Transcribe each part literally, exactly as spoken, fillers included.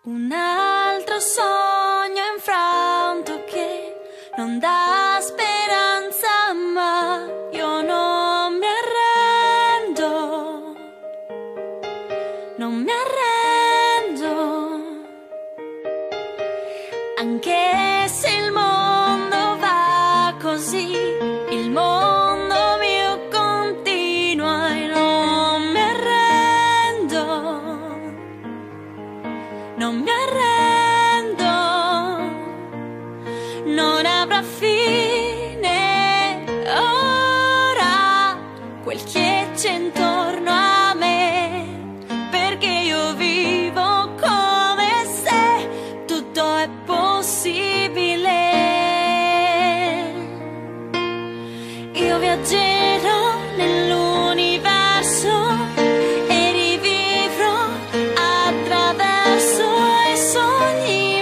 Un altro sogno infranto che non dà speranza, ma io non mi arrendo, non mi arrendo, anche se il mondo va così, il mondo mio continua e non mi arrendo, non mi arrendo, non avrà fine ora quel che c'è intorno a me, perché io vivo come se tutto è possibile. Io viaggerò nell'universo e rivivrò attraverso i sogni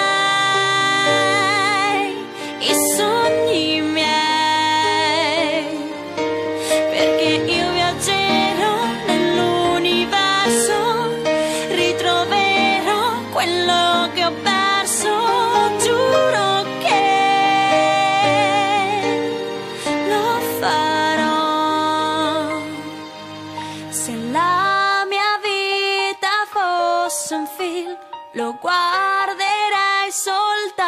miei, i sogni miei, perché io viaggerò nell'universo, ritroverò quello che ho perso, giuro che lo farò. Se la mia vita fosse un film, lo guarderai soltanto